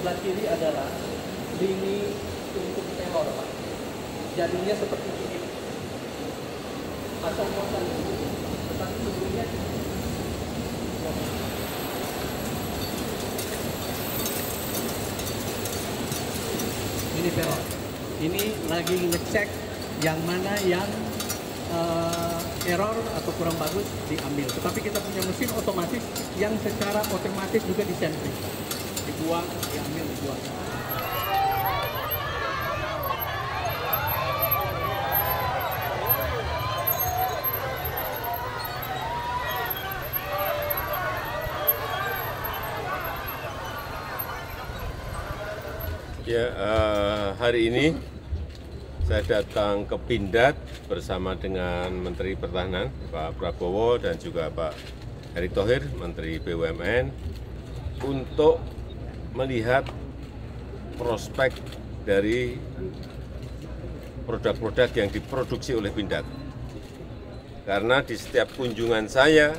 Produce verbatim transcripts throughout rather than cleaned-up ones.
sebelah kiri adalah lini untuk pelor, Pak. Jadinya seperti ini. Asal muasal ini, tetapi sebelumnya ini pelor. Ini lagi ngecek yang mana yang uh, error atau kurang bagus diambil. Tetapi kita punya mesin otomatis yang secara otomatis juga disampling. Dibuang, diambil, dibuang. Ya, uh, hari ini saya datang ke Pindad bersama dengan Menteri Pertahanan Pak Prabowo dan juga Pak Erick Thohir, Menteri B U M N, untuk melihat prospek dari produk-produk yang diproduksi oleh Pindad. Karena di setiap kunjungan saya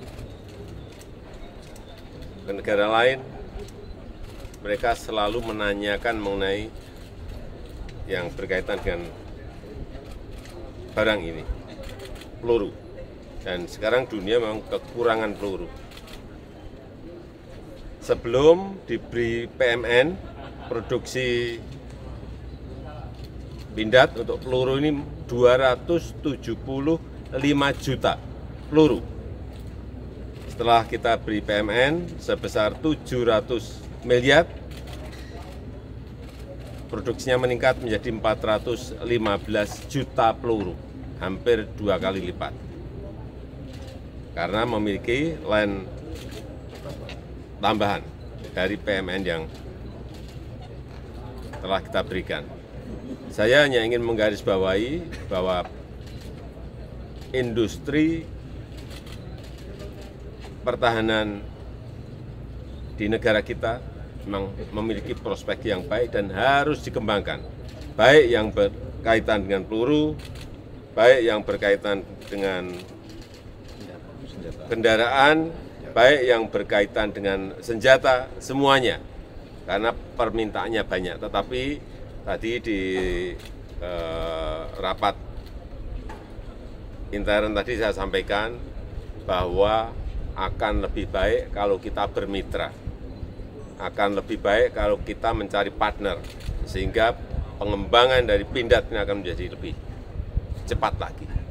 ke negara lain, mereka selalu menanyakan mengenai yang berkaitan dengan barang ini, peluru. Dan sekarang dunia memang kekurangan peluru. Sebelum diberi P M N, produksi Pindad untuk peluru ini dua ratus tujuh puluh lima juta peluru. Setelah kita beri P M N sebesar tujuh ratus miliar, produksinya meningkat menjadi empat ratus lima belas juta peluru, hampir dua kali lipat. Karena memiliki line tambahan dari P M N yang telah kita berikan. Saya hanya ingin menggarisbawahi bahwa industri pertahanan di negara kita memang memiliki prospek yang baik dan harus dikembangkan, baik yang berkaitan dengan peluru, baik yang berkaitan dengan kendaraan, baik yang berkaitan dengan senjata, semuanya, karena permintaannya banyak. Tetapi tadi di eh, rapat intern tadi saya sampaikan bahwa akan lebih baik kalau kita bermitra, akan lebih baik kalau kita mencari partner, sehingga pengembangan dari Pindad ini akan menjadi lebih cepat lagi.